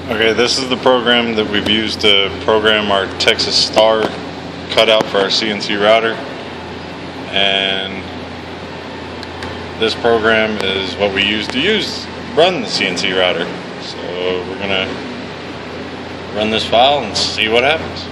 Okay, this is the program that we've used to program our Texas Star cutout for our CNC router, and this program is what we use to run the CNC router. So we're gonna run this file and see what happens.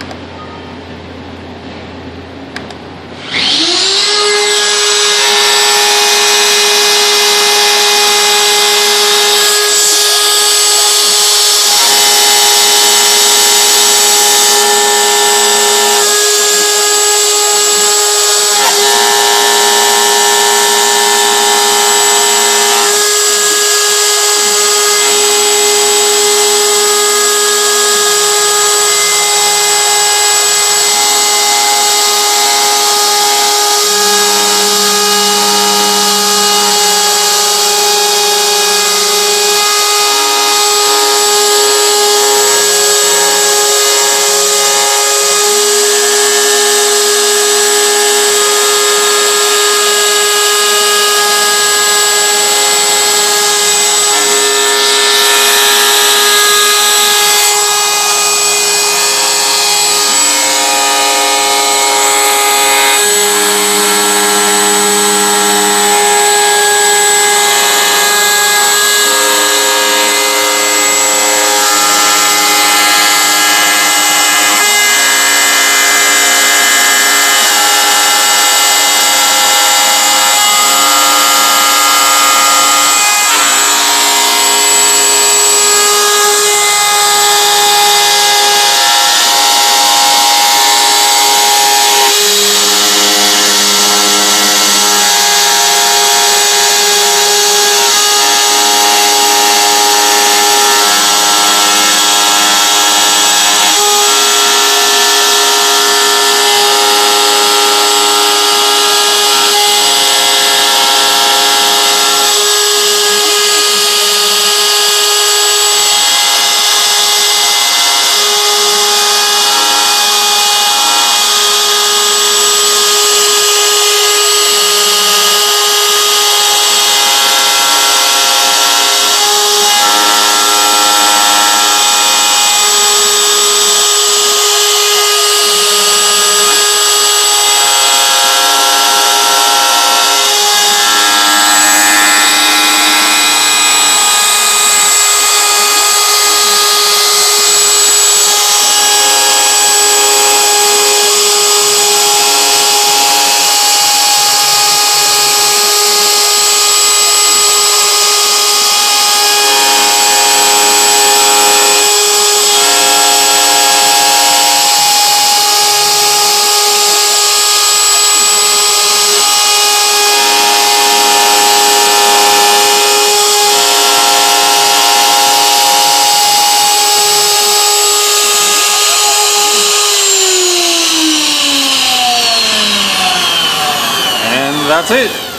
That's it.